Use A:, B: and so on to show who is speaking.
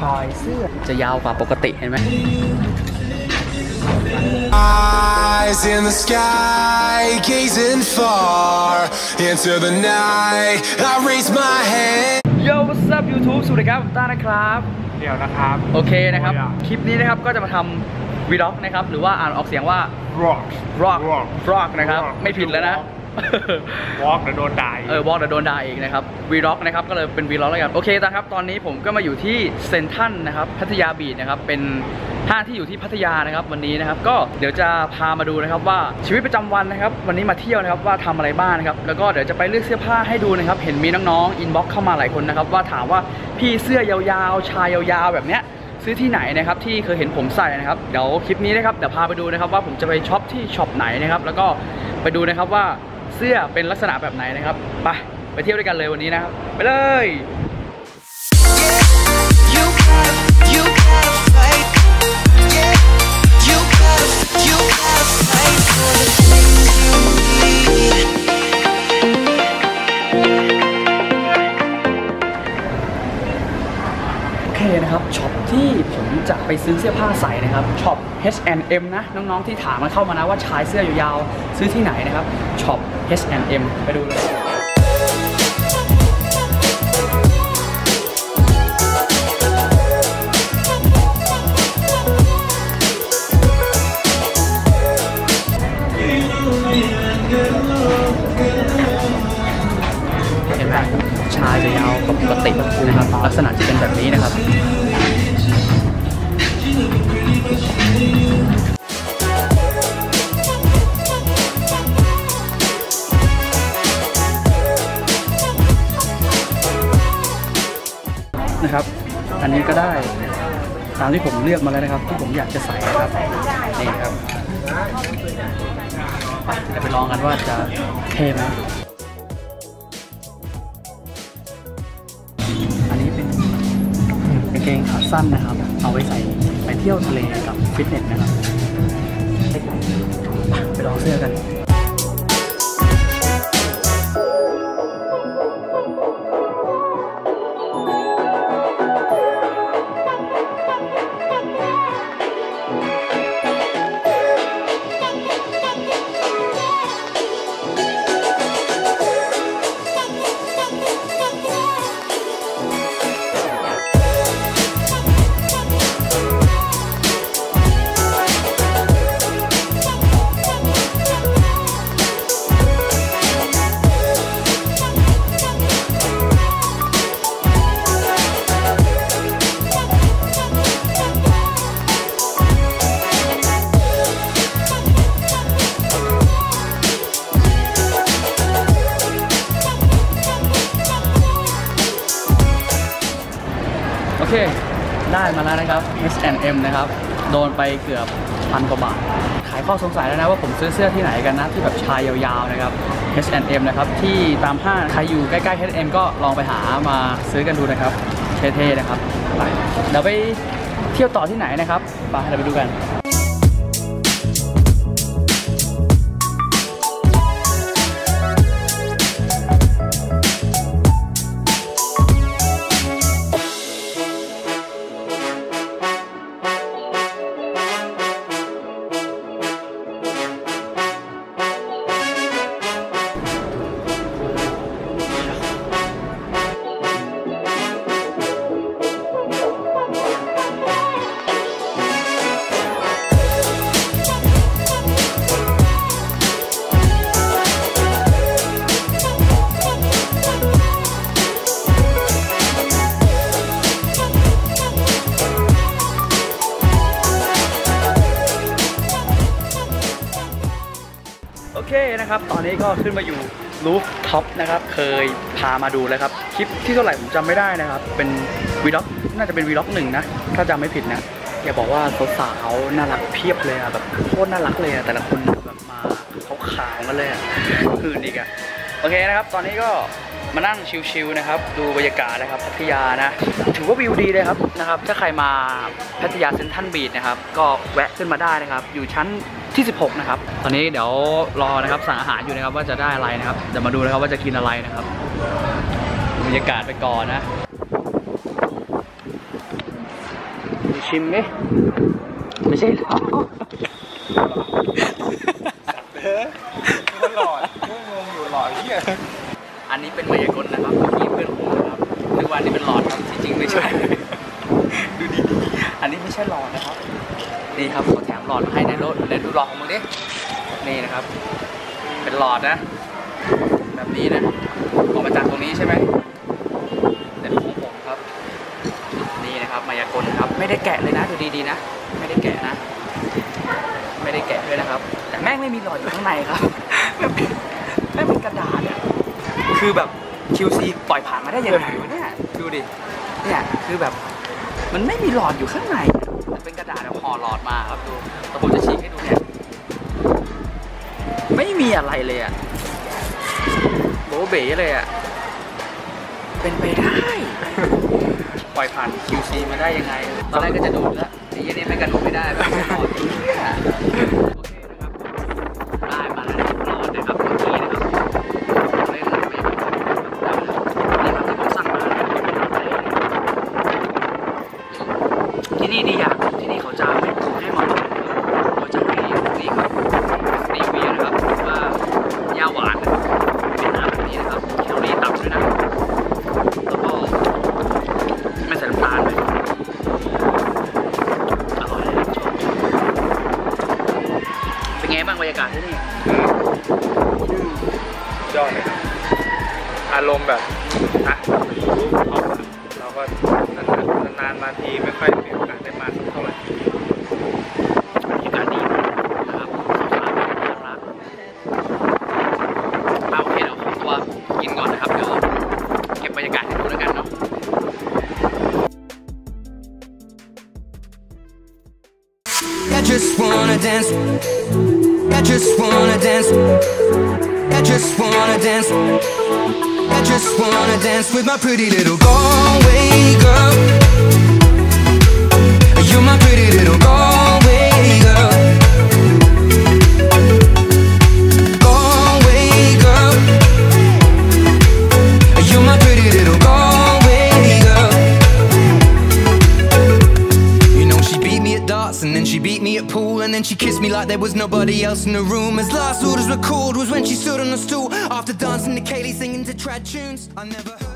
A: ายเสื้อจะยาวกว่าปกติเห็นไหม
B: Eyes in the sky, gazing far into the night. I raise my hand.
A: Yo what's up YouTube สวัสดีครับผมต้านะครับ
C: เดี๋ยวนะครับ
A: โอเคนะครับคลิปนี้นะครับก็จะมาทำวีล็อกนะครับหรือว่าอ่านออกเสียงว่า rock นะครับไม่ผิดแล้วนะ
C: วอล์กเดี๋ยวโดนด่าอีก
A: วอล์กเดี๋ยวโดนด่าอีกนะครับวีล็อกนะครับก็เลยเป็นวีล็อกแล้วกันโอเคนะครับตอนนี้ผมก็มาอยู่ที่เซ็นทรัลนะครับพัทยาบีชนะครับเป็นห้างที่อยู่ที่พัทยานะครับวันนี้นะครับก็เดี๋ยวจะพามาดูนะครับว่าชีวิตประจำวันนะครับวันนี้มาเที่ยวนะครับว่าทำอะไรบ้างนะครับแล้วก็เดี๋ยวจะไปเลือกเสื้อผ้าให้ดูนะครับเห็นมีน้องๆอินบ็อกซ์เข้ามาหลายคนนะครับว่าถามว่าพี่เสื้อยาวๆชายยาวๆแบบเนี้ยซื้อที่ไหนนะครับที่เคยเห็นผมใส่นะครับเดี๋ยวคลิปนี้นะครับเดี๋ยวพาไปดูนะครับว่าผมจะไปช็อปที่ช็อปไหนนะครับแล้วก็ไปดูนะครับว่าเสื้อเป็นลักษณะแบบไหนนะครับไปเที่ยวด้วยกันเลยวันนี้นะครับไปเลยโอเคนะครับช็อปที่ผมจะไปซื้อเสื้อผ้าใส่นะครับช็อป H&M นะน้องๆที่ถามมาเข้ามานะว่าชายเสื้อยาวๆซื้อที่ไหนนะครับช็อป H&M ไปดูเลยเห็นไหมชายจะยาวปกตินะครับลักษณะจะเป็นแบบนี้นะครับอันนี้ก็ได้ตามที่ผมเลือกมาแล้วนะครับที่ผมอยากจะใส่นะครับนี่ครับจะไปลองกันว่าจะเท่ไหมอันนี้เป็นกางเกงขาสั้นนะครับเอาไว้ใส่ไปเที่ยวทะเลกับฟิตเนสนะครับไปลองเสื้อกันโอเคได้มาแล้วนะครับ H&M นะครับโดนไปเกือบ1,000 กว่าบาทขายข้อสงสัยแล้วนะว่าผมซื้อเสื้อที่ไหนกันนะที่แบบชายยาวๆนะครับ H&M นะครับที่ตามห้างใครอยู่ใกล้ๆ H&M ก็ลองไปหามาซื้อกันดูนะครับเท่ๆนะครับไปเดี๋ยวไปเที่ยวต่อที่ไหนนะครับไปเดี๋ยวไปดูกันโอเคนะครับตอนนี้ก็ขึ้นมาอยู่รูฟท็อปนะครับเคยพามาดูแล้วครับคลิปที่เท่าไหร่ผมจำไม่ได้นะครับเป็นวีล็อกน่าจะเป็นวีล็อก1นะถ้าจำไม่ผิดนะอย่าบอกว่าสาวๆน่ารักเพียบเลยอะแบบโคตรน่ารักเลยอะแต่ละคนแบบมาขาวๆกันเลยอะคืนอีกอะโอเคนะครับตอนนี้ก็มานั่งชิลๆนะครับดูบรรยากาศนะครับพัทยานะถือว่าวิวดีเลยครับถ้าใครมาพัทยาเซ็นทรัลบีชนะครับก็แวะขึ้นมาได้นะครับอยู่ชั้น ที่16นะครับตอนนี้เดี๋ยวรอนะครับสั่งอาหารอยู่นะครับว่าจะได้อะไรนะครับเดี๋ยวมาดูนะครับว่าจะกินอะไรนะครับบรรยากาศไปก่อนนะชิมดิไม่ใช่หรอ
C: มันหลอดงงอยู่หลอดเหี้ย
A: อันนี้เป็นมายากลนะครับที่เพื่อนผมนะครับนึกว่าอันนี้เป็นหลอดครับจริงๆไม่ใช่ ดูดีๆอันนี้ไม่ใช่หลอดนะครับนี่ครับเขาแถมหลอดมาให้ในรถเดี๋ยวดูหลอดของมึงดินี่นะครับเป็นหลอดนะแบบนี้นะออกมาจากตรงนี้ใช่ไหมแต่ของผมครับนี่นะครับมายากลครับไม่ได้แกะเลยนะดูดีๆนะไม่ได้แกะนะไม่ได้แกะด้วยนะครับแต่แม่งไม่มีหลอดอยู่ข้างในครับ แม่งเป็นกระดาษอ่ะคือแบบ QC ปล่อยผ่านมาได้ยังไงวะเนี่ยดูดิเนี่ยคือแบบมันไม่มีหลอดอยู่ข้างในแต่เป็นกระดาษห่อหลอดมาครับดูแต่ผมจะฉีกให้ดูเนี่ยไม่มีอะไรเลยอ่ะโบเบ๋เลยอ่ะเป็นไปได้ ปล่อยผ่าน QC มาได้ยังไงตอนแรกก็จะดูดแล้วไอ้ยี่นี่ไม่กระดูดไม่ได้แบบหลอดเนี่ยโอเคนะครับได้มาแล้วหลอดนะครับเมื่อกี้นะครับเล่นอะไรไม่รู้นี่ครับที่ผมสั่งมาที่นี่ดีอย่างที่นี่เขาจะให้มาเขาจะให้นี่ครับนี่เวียนะครับว่ายาหวานเป็นน้ำแบบนี้นะครับแคลอรี่ต่ำด้วยนะแล้วก็ไม่ใส่น้ำตาลเลยอร่อยเลยชอบเป็นไงบ้างบรรยากาศที่นี่
C: ยอดเลยครับอารมณ์แบบอ่ะเราก็นานๆมาทีไม่ค่อยมีโอกาสได้มาสักเท่าไหร่
A: บรรยากาศดีนะครับสาวๆน่ารักโอเคเดี๋ยวผมตัวกินก่อนนะครับเดี๋ยวเก็บบรรยากาศให้ดูแล้วกันเนาะ
B: I just wanna dance. I just wanna dance. I just wanna dance. I just wanna dance with my pretty little Galway girl. You're my pretty little Galway girl. Galway girl. You're my pretty little Galway girl. You know she beat me at darts and then she beat me at pool and then she kissed me like there was nobody else in the room. As last orders were called was when she stood on the stool after dancing to Kaylee singing to trad tunes. I never heard